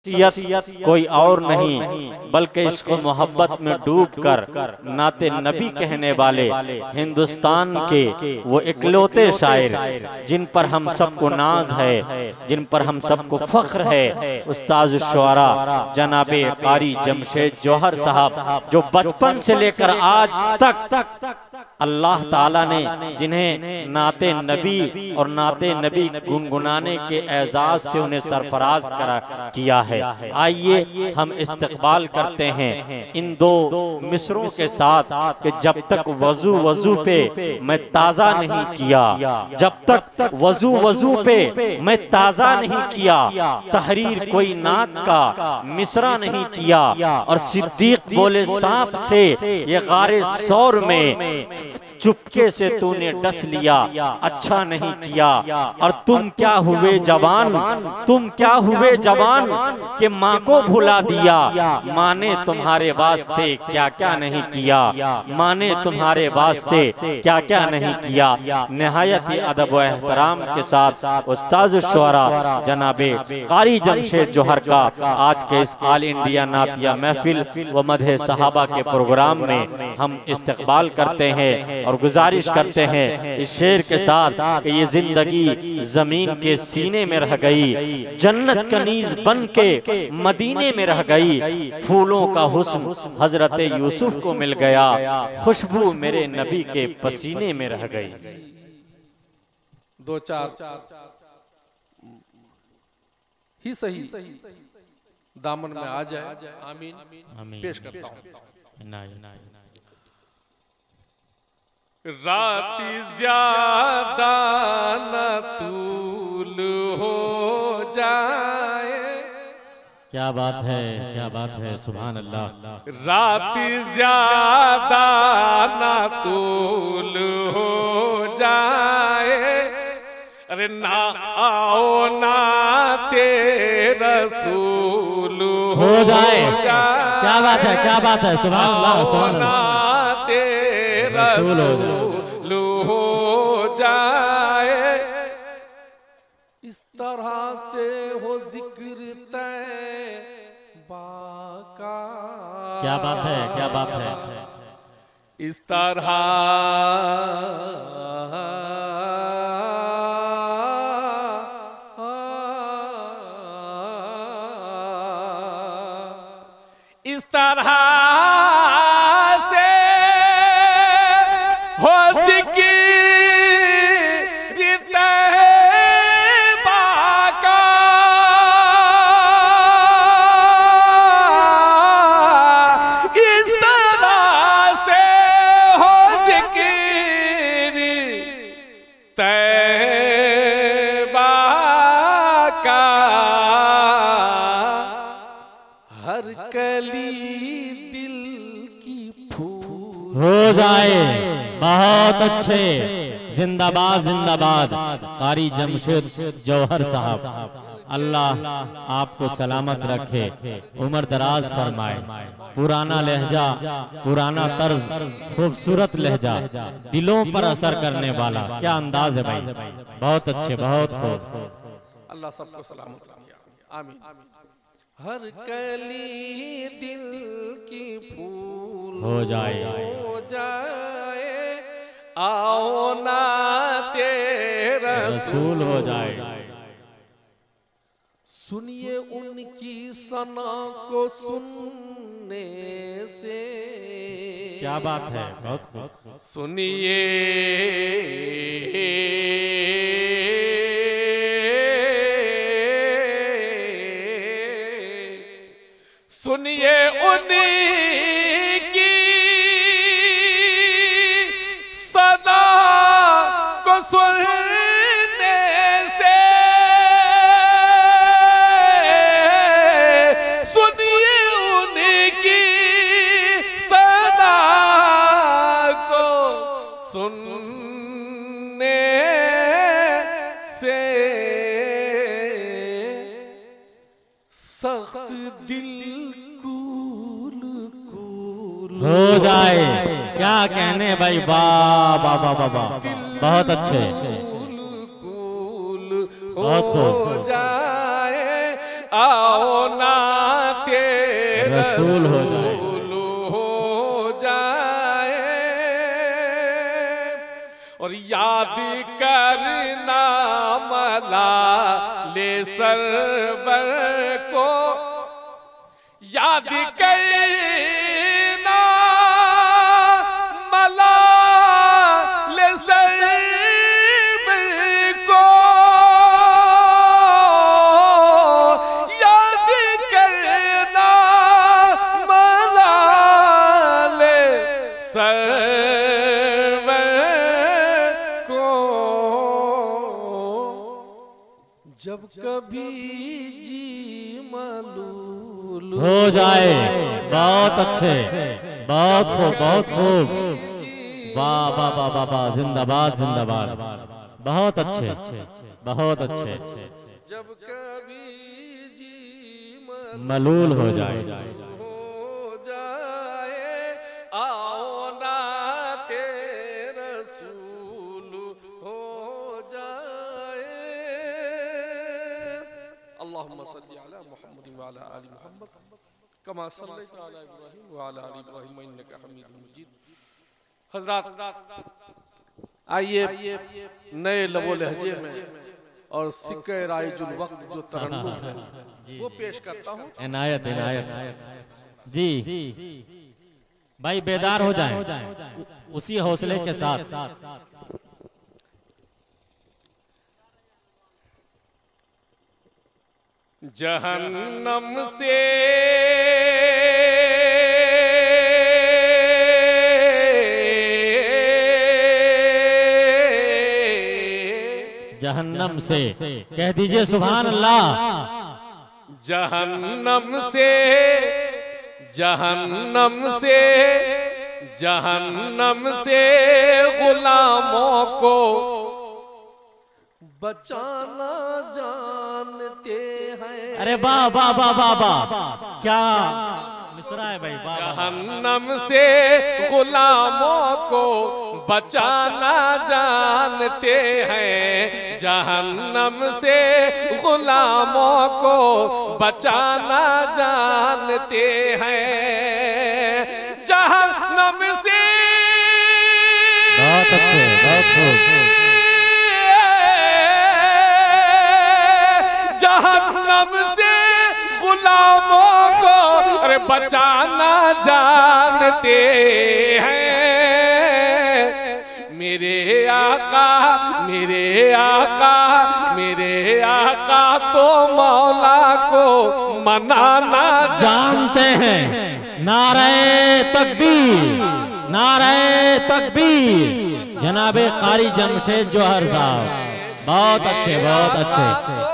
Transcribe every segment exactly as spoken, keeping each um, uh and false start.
शख्सियत कोई और नहीं बल्कि इश्क मोहब्बत में डूबकर नाते नबी कहने वाले हिंदुस्तान के वो इकलौते शायर जिन पर हम सबको नाज है, जिन पर हम सबको फख्र है, उस्ताद शुआरा जनाबे कारी जमशेद जौहर साहब, जो बचपन से लेकर आज तक अल्लाह ताला ने जिन्हें नाते नबी और नाते नबी गुनगुनाने के एजाज से उन्हें सरफराज करा किया है। आइए हम इस्तकबाल करते हैं इन दो मिसरों के साथ कि जब तक वजू वजू पे मैं ताज़ा नहीं किया, जब तक वजू वजू पे मैं ताज़ा नहीं किया, तहरीर कोई नात का मिसरा नहीं किया। और सिद्दीक बोले सांप से ये गारे सौर में चुपके से तूने डस लिया, अच्छा नहीं किया। और तुम क्या हुए जवान, तुम क्या हुए जवान कि माँ को भुला दिया। माँ ने तुम्हारे वास्ते क्या क्या नहीं किया, माँ ने तुम्हारे वास्ते क्या क्या नहीं किया। निहायत ही अदब व एहतराम के साथ उस्ताद शुआरा जनाबे कारी जमशेद जौहर का आज के इस ऑल इंडिया नातिया महफिल व मदह सहाबा के प्रोग्राम में हम इस्तकबाल करते हैं और गुजारिश करते हैं इस शेर के साथ कि ये जिंदगी जमीन के सीने में रह गई, जन्नत कनीज बन के मदीने में रह गई। फूलों का हुस्न हजरत यूसुफ को मिल गया, खुशबू मेरे नबी के पसीने में रह गई। दो चार ही सही दामन में आ जाए। आमीन। पेश करता हूँ। राती ज्यादा न तूल हो जाए। क्या बात है, क्या बात है, सुभान अल्लाह। राती ज्यादा न तूल हो जाए, अरे ना आओ ना तेरा रसूल हो जाए। क्या बात है, क्या बात है, सुभान अल्लाह, सुभान अल्लाह। रसूल हो जाए, इस तरह से हो जिक्र तय बाका। क्या बात है, क्या बात है। इस तरह इस तरह हो जाए। बहुत अच्छे, जिंदाबाद जिंदाबाद कारी जमशेद जौहर साहब। अल्लाह आपको सलामत रखे, उम्र दराज फरमाए। पुराना लहजा, पुराना तर्ज, खूबसूरत लहजा, दिलों पर असर करने वाला क्या अंदाज है भाई। बहुत अच्छे, बहुत खूब। अल्लाह सबको सलामत रखे। आमीन। हर कली दिल की फूल हो जाए, हो जाए, आओ ना तेरा रसूल हो जाए। सुनिए उनकी सना को सुनने से। क्या बात है, बहुत खूब। सुनिए सुनिए उनकी सदा को सुनने से। सुनिए उनकी सदा को सुनने से सख्त दिल हो जाए। क्या कहने भाई, वाह वाह वाह वाह वाह, बहुत अच्छे, बहुत खूब। जाए आओ ना रसूल हो जाए, हो जाए। और याद करना मला ले सरवर को, याद करना मला ले सरवर को, याद करना मला ले सरवर को। जब कभी जी मलूल हो जाए। बहुत अच्छे, बहुत खूब, बहुत खूब, वाह वाह वाह वाह वाह, जिंदाबाद जिंदाबाद, बहुत अच्छे, बहुत अच्छे। जब कभी जी मलूल हो जाए, हो जाए, आओ ना के रसूल हो जाए। अल्लाहुम्मा सल्ली अला मुहम्मद व अला आलि मुहम्मद कमा सल्लैता अला इब्राहीम व अला आलि इब्राहीम इन्नका हमीदुम मजीद। हज़रात, आइए नए लबो लहजे में और सिक्के राइजुल वक्त जो तरन्नुम है वो पेश करता हूँ। इनायत इनायत जी। भाई बेदार हो जाएं उसी हौसले के साथ। जहन्नम से जहन्नम से कह दीजिए सुभान अल्लाह। जहन्नम से, जहन्नम से, जहन्नम से गुलामों को बचाना जानते हैं। अरे वाह वाह वाह वाह वाह, क्या मिसरा है भाई, वाह। जहन्नम से गुलामों को बचाना जानते हैं, जहन्नम से गुलामों को बचाना जानते हैं। जहन्नम से, बहुत अच्छे, बहुत खूब। जहन्नम से गुलामों को अरे बचाना जानते हैं। मेरे आका, मेरे आका, मेरे आका तो मौला को मनाना जानते हैं। नारे तकबीर, नारे तकबीर। जनाबे कारी जमशेद जोहर साहब, बहुत अच्छे, बहुत अच्छे।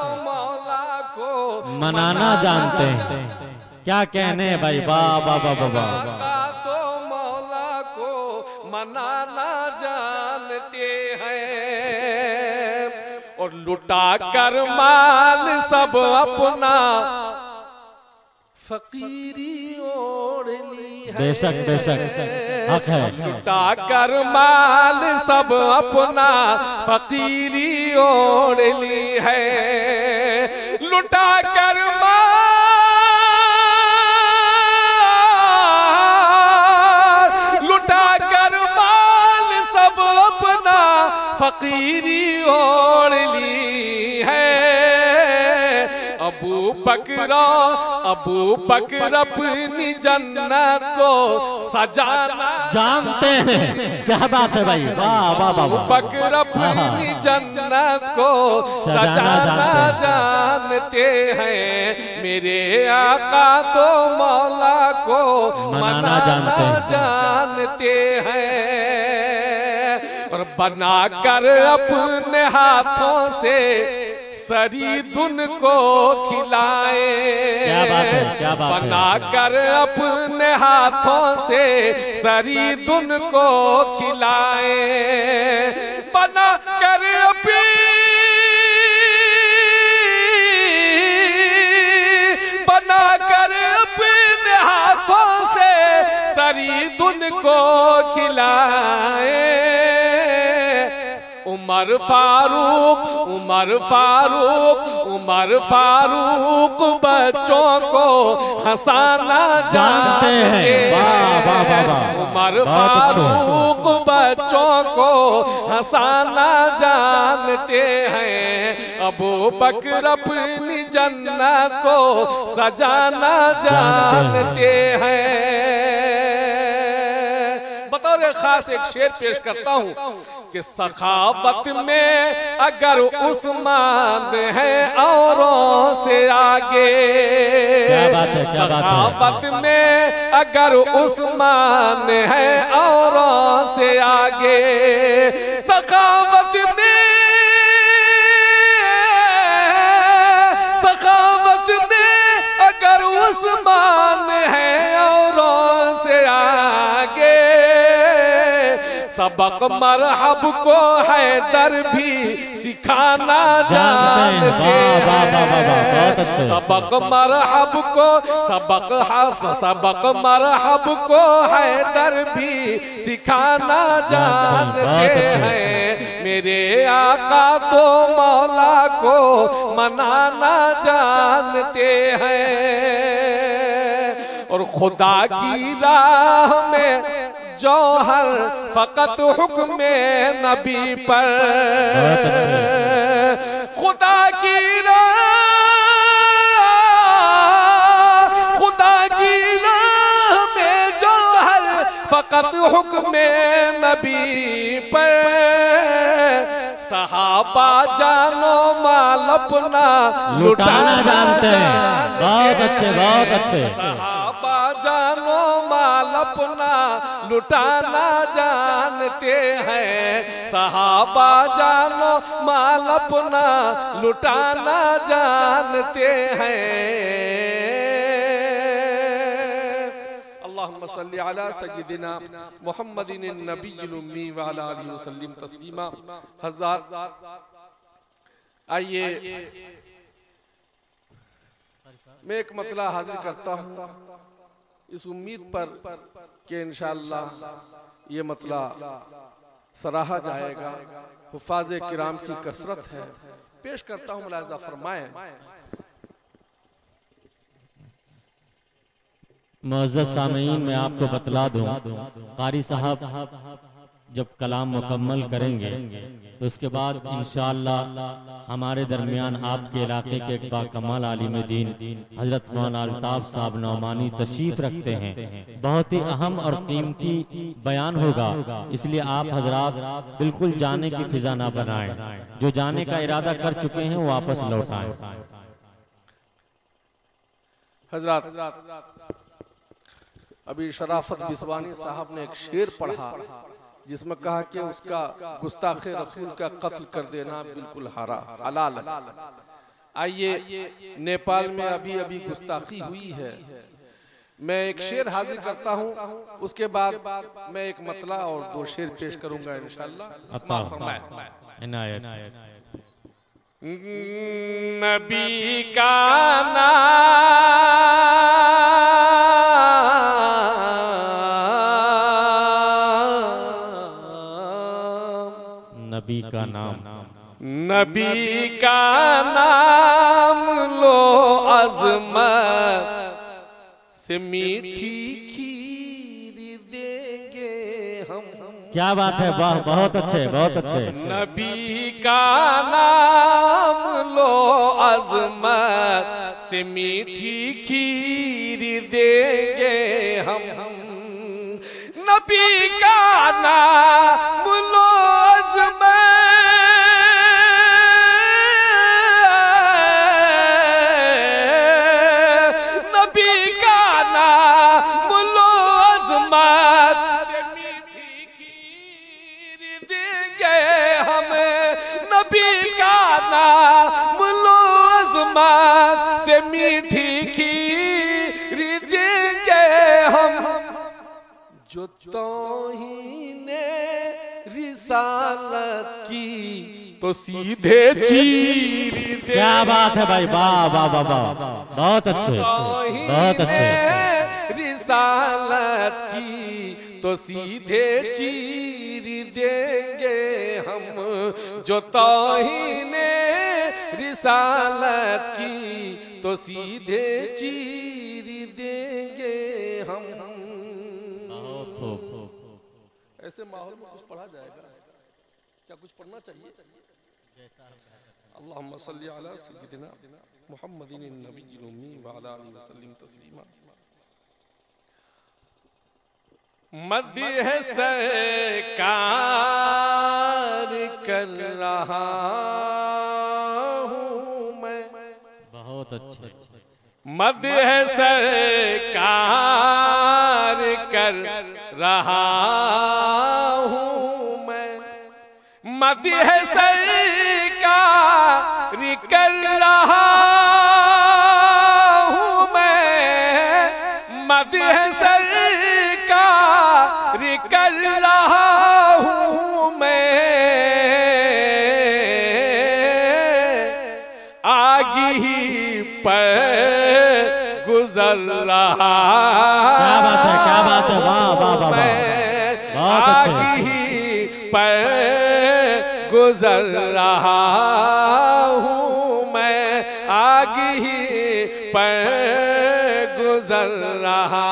मनाना जानते हैं, क्या कहने भाई, वाह वाह वाह वाह। तो मौला को मनाना जानते हैं और लुटा कर माल सब अपना फकीरी ओढ़ ली है। बेशक बेशक हक है। लुटा कर माल सब अपना फकीरी ओढ़ ली है। लुटा कर माल, लुटा कर माल सब अपना फकीरी ओढ़ ली है। अबू बकर, अबू बकर अपनी जन्नत को सजाना जानते हैं। क्या बात है भाई, वाह वाह वाह। बकर अपनी जन्नत को सजाना जानते हैं। मेरे आका तो मौला को मनाना जानते हैं और बना कर अपने हाथों से सरीदुन को खिलाए। क्या बात है, क्या बात है। बना कर अपने हाथों से सरीदुन को खिलाए। बना कर अपने, बना कर अपने हाथों से सरीदुन को खिलाए। उमर फारूक उमर फारूक उमर फारूक बच्चों को हंसाना जानते हैं। उमर फारूक बच्चों को हंसाना जानते हैं। अबू बकर अपनी जन्नत को सजाना जानते हैं। बतौर खास एक शेर पेश करता हूँ कि सखावत में अगर उस्मान है औरों से आगे, सखावत में अगर उस्मान है औरों से आगे, सखावत में सखावत में अगर उस्मान है औरों से आगे, सबक मरहब को हैदर भी सिखाना जानते हैं। सबक मरहब को सबक हफ सबक मरहब को हैदर भी सिखाना जानते हैं। मेरे आका तो मौला को मनाना जानते हैं। और खुदा की राह में जौहर फकत हुक्म नबी पर, खुदा की राह खुदा की राह में जौहर फकत हुक्म नबी पर। सहाबा जानो माल अपना लुटाना जानते हैं। बहुत अच्छे बहुत अच्छे। सहाबा जानो माल अपना लुटाना जानते हैं। सहाबा जानो माल अपना लुटाना जानते हैं। अल्लाहुम्मा सल्ली अला सय्यिदिना मुहम्मदिन नबिय्यिल उम्मी व अला आलिहि वसल्लम तस्लीमा। हज़रात आइए मैं एक मतला हाजिर करता हूँ इस उम्मीद पर कि इंशाअल्लाह ये मतला सराहा जाएगा। हुफ़ाज़े किराम की कसरत है। पेश करता हूँ, मुलाज़ा फरमाएं। मुअज़्ज़ज़ सामीन, मैं आपको बतला दूं, कारी साहब जब कलाम मुकम्मल करेंगे तो उसके बाद इंशाअल्लाह हमारे दरमियान आपके इलाके के एक बाकमाल आलिम दीन हजरत मौलाना अल्ताफ साहब नौमानी तशरीफ रखते हैं। बहुत ही अहम और कीमती बयान होगा, इसलिए आप हजरात बिल्कुल जाने की फिजा ना बनाएं। जो जाने का इरादा कर चुके हैं वो वापस लौट आएं। हजरात अभी शराफत बिस्वानी साहब ने एक शेर पढ़ा जिसमें कहा कि उसका गुस्ताखे रसूल का कत्ल कर देना बिल्कुल हरा हलाल है। आइए, नेपाल में अभी अभी गुस्ताखी हुई है। मैं एक शेर हाजिर करता हूँ, उसके बाद मैं एक मतला और दो शेर पेश करूंगा इंशाअल्लाह। नबी का नबी का नाम नबी का नाम लो अज़मत से मीठी खीर देंगे हम। क्या बात है, वाह, बहुत अच्छे बहुत अच्छे। नबी का नाम लो अज़मत से मीठी खीर देंगे हम। नबी का नाम लो से मीठी खीर देंगे हम। जो तौहीने रिसालत की तो सीधे चीर देंगे। क्या बात है भाई, वाह वाह वाह वाह, बहुत अच्छे बहुत अच्छे। रिसालत की तो सीधे चीर देंगे हम, जो तौहीने रिसालत की तो सीधे चीर देंगे हम। ऐसे माहौल में कुछ पढ़ा जाएगा क्या? कुछ पढ़ना चाहिए। अल्लाहुम्मा सल्ली अला सय्यिदिना मुहम्मदिन नबिय्यिल उम्मी व अला आलिहि वसल्लम तस्लीमा। मदीह सरकार कर रहा हूँ मैं। बहुत अच्छे। मदीह सरकार कर रहा हूँ मैं। मदीह सरकार कर रहा हूँ मैं। मदीह सरकार कर रहा हूँ मैं। आगे ही पर गुजर रहा। क्या बात है, क्या बात है, वाह वाह वाह, बहुत अच्छे। आगे ही पर गुजर रहा हूँ मैं। आगे ही पर गुजर रहा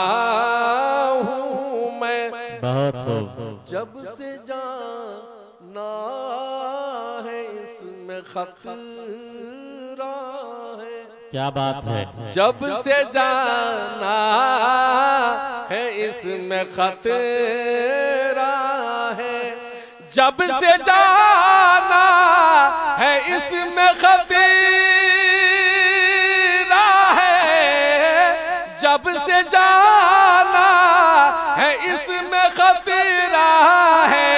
हूँ मैं। बहुत खूब। जब से जाना है इसमें खतरा है। क्या बात है। जब से जाना है इसमें खतरा है। जब से जाना है इसमें खतरा है। जब से जाना है इसमें खतरा है।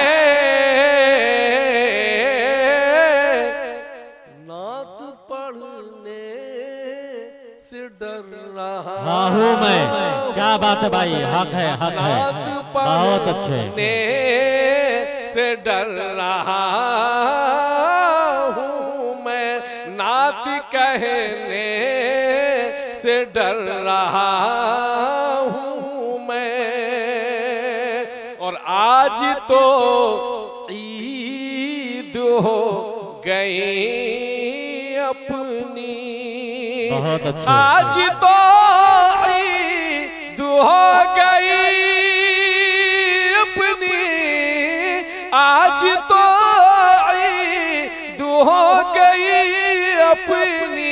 नात पढ़ने से डर रहा हूँ मैं। क्या बात है भाई, हक है, हक है, बहुत अच्छे। से डर रहा हूँ मैं। नात कहने से डर रहा हूँ मैं। और आज तो ईद हो गई अपनी। बहुत अच्छे। आज तो ईद हो गई अपनी। आज तो ईद हो गई अपनी।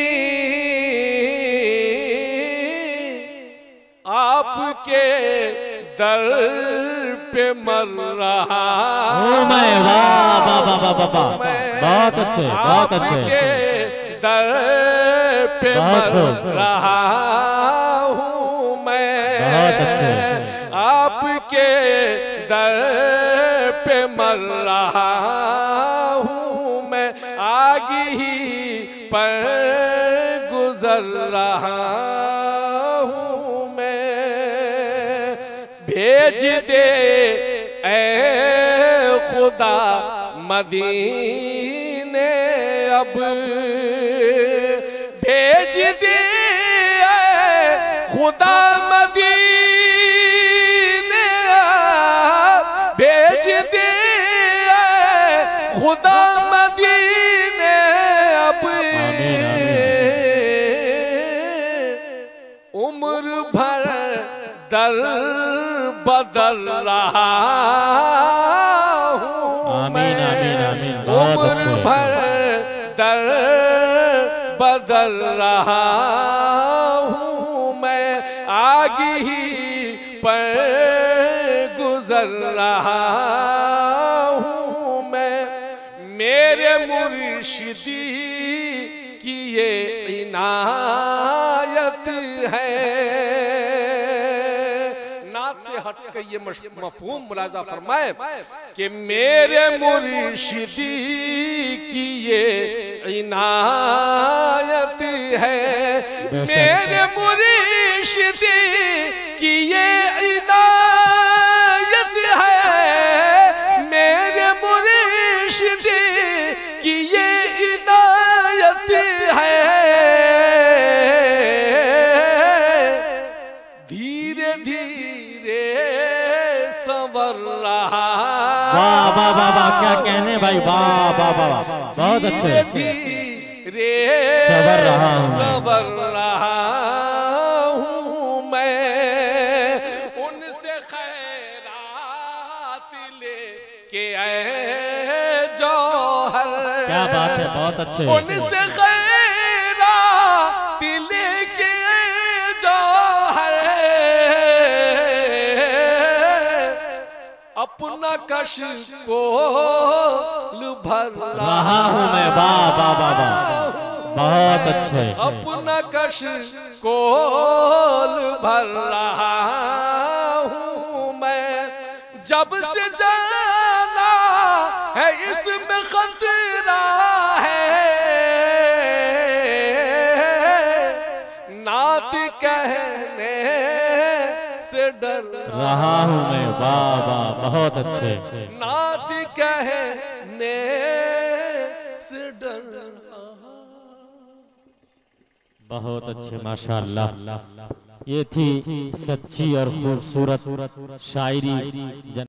आपके दर पे मर रहा हूँ मैं। वाह वाह वाह वाह वाह, बहुत अच्छे, बहुत अच्छे। आपके दर पे मर रहा हूँ मैं। बहुत अच्छे। आपके दर पे मर रहा हूँ मैं। आगे ही पर गुजर रहा हूँ मैं। भेज दे ऐ खुदा मदीने अब। भेज दे ऐ खुदा मदीने। भेज दे खुदा मदीने अब। उम्र भर दर बदल रहा हूँ। आमीन आमीन आमीन, बहुत उम्र अच्छे। भर दर बदल रहा हूँ मैं। आगे ही पर गुजर रहा हूँ मैं। मेरे मुर्शिदी की ये इनायत है। नात से हट के ये मफहूम मुलाजा फरमाए कि मेरे मुर्शिदी की ये इनायत है। मेरे मुर्शिदी की ये इनायत है। मेरे मुर्शिदी की ये इनायत है। धीरे सबर रहा। वाह वाह वाह वाह, क्या कहने भाई, वाह वाह वाह वाह, बहुत अच्छे। रे सबर रहा हूँ, सबर रहा हूँ मैं, उनसे खैरात लेके आए जौहर। क्या बात है, बहुत अच्छे। उनसे खैरात लेके आए जौहर, अपना कश को भर रहा हूँ मैं, वाह वाह वाह वाह, बहुत अच्छे। अपना कश को भर रहा हूँ मैं, जब से जाना है इसमें खतरा है, नात कहने से डर रहा हूँ मैं, वाह वाह, बहुत अच्छे। नात कहने से डर। बहुत अच्छे, माशाअल्लाह। ये थी सच्ची और खूबसूरत शायरी।